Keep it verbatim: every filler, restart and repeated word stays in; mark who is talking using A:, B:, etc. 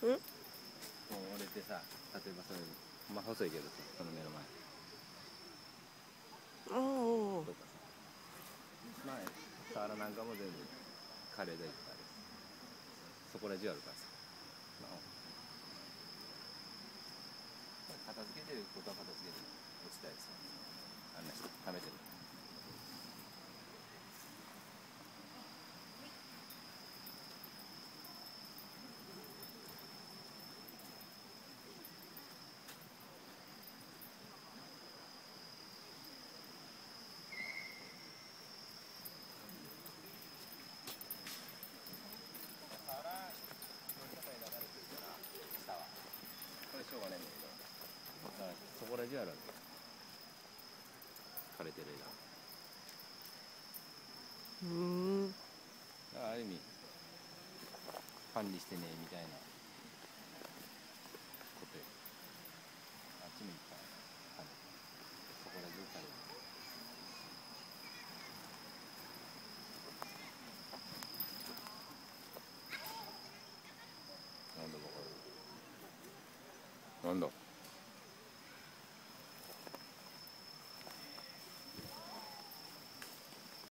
A: うん
B: もう折れてさ、例えばそれまあ細いけどさ、その目の前
A: ああ
B: とかさ、まあサワラなんかも全部枯れでいっぱいあるし、そこら中あるからさ、まあ、片付けてることは片付けて落ちたりさ、あんな人食べてる。これしょうがないんだけど、だからそこら中あるわけ。枯れてる枝。
A: うーん
B: だからある意味管理してねみたいなことよ。あっちもいっぱい枯れて、そこら中枯れてる。なんだこれ。なんだ。